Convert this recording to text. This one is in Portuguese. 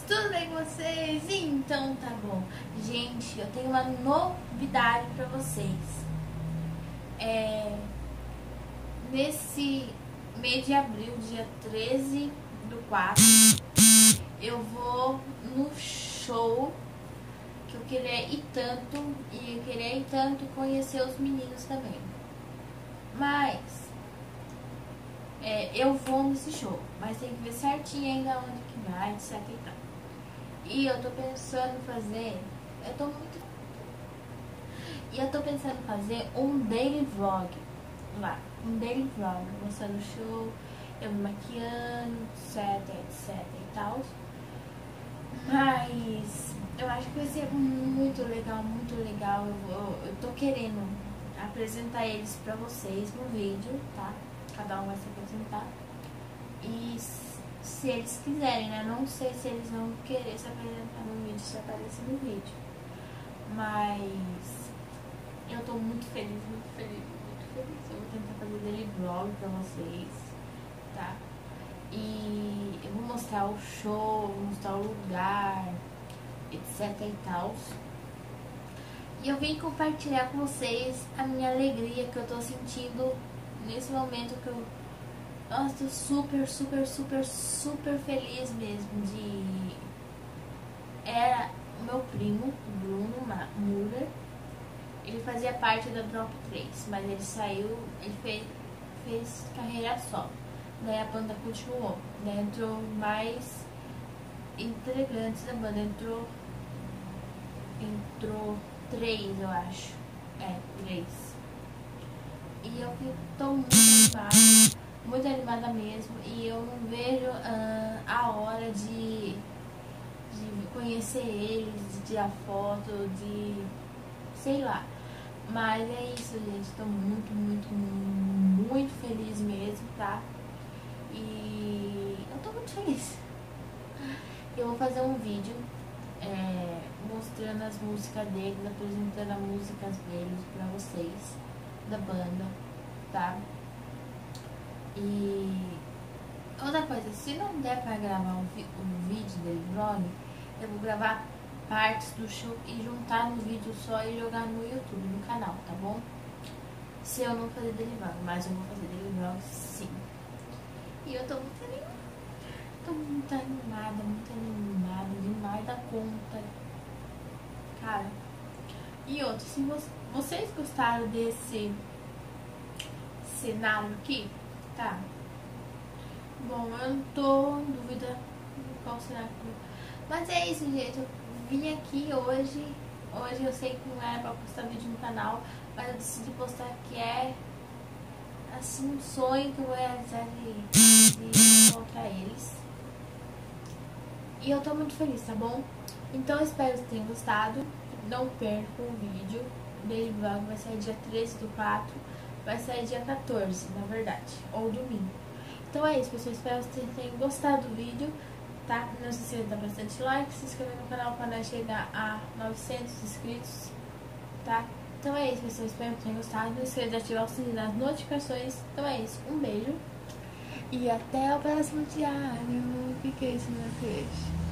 tudo bem com vocês? Então tá bom. Gente, eu tenho uma novidade pra vocês. Nesse mês de abril, dia 13/4, eu vou no show que eu queria ir tanto, e eu queria ir tanto conhecer os meninos também. Mas eu vou nesse show, mas tem que ver certinho ainda onde que vai, etc e tal. E eu tô pensando em fazer, eu tô pensando em fazer um daily vlog lá, um daily vlog, mostrando o show, eu me maquiando, etc e tal. Mas eu acho que vai ser muito legal, muito legal. Eu tô querendo apresentar eles pra vocês no vídeo, tá? Cada um vai se apresentar. E se eles quiserem, né? Não sei se eles vão querer se apresentar no vídeo, se aparecer no vídeo. Mas eu tô muito feliz, muito feliz, muito feliz. Eu vou tentar fazer daily vlog pra vocês, tá? E eu vou mostrar o show, vou mostrar o lugar, etc e tal. E eu vim compartilhar com vocês a minha alegria que eu tô sentindo nesse momento que eu... Nossa, tô super feliz mesmo de... Era o meu primo, Bruno Müller. Ele fazia parte da Drop 3, mas ele saiu, ele fez carreira solo. Daí a banda continuou. Daí entrou mais integrantes da banda. Entrou 3, eu acho. 3. E eu tô muito animada mesmo. E eu não vejo a hora de conhecer eles, de tirar foto, de... sei lá. Mas é isso, gente. Tô muito feliz mesmo, tá? E eu tô muito feliz. Eu vou fazer um vídeo mostrando as músicas deles, apresentando as músicas deles pra vocês, da banda, tá? E outra coisa, se não der pra gravar um vídeo dele vlog, eu vou gravar partes do show e juntar no vídeo só e jogar no YouTube, no canal, tá bom? Se eu não fazer daily vlog, mas eu vou fazer daily vlog sim. E eu tô muito animada. Tô muito animada demais da conta. Cara. E outro, se vocês gostaram desse cenário aqui, tá? Bom, eu não tô em dúvida qual será que... Mas é isso, gente. Eu vim aqui hoje. Hoje eu sei que não era pra postar vídeo no canal, mas eu decidi postar que é assim um sonho que eu vou realizar de encontrar eles. E eu tô muito feliz, tá bom? Então eu espero que tenham gostado. Não percam o vídeo. O daily vlog vai sair dia 13/4. Vai sair dia 14, na verdade, ou domingo. Então é isso, pessoal. Espero que vocês tenham gostado do vídeo, tá? Não se esqueça de dar bastante like, se inscrever no canal para nós chegar a 900 inscritos, tá? Então é isso, pessoal. Espero que tenham gostado. Não esqueça de ativar o sininho das notificações. Então é isso. Um beijo. E até o próximo diário. O que é isso, meu peixe?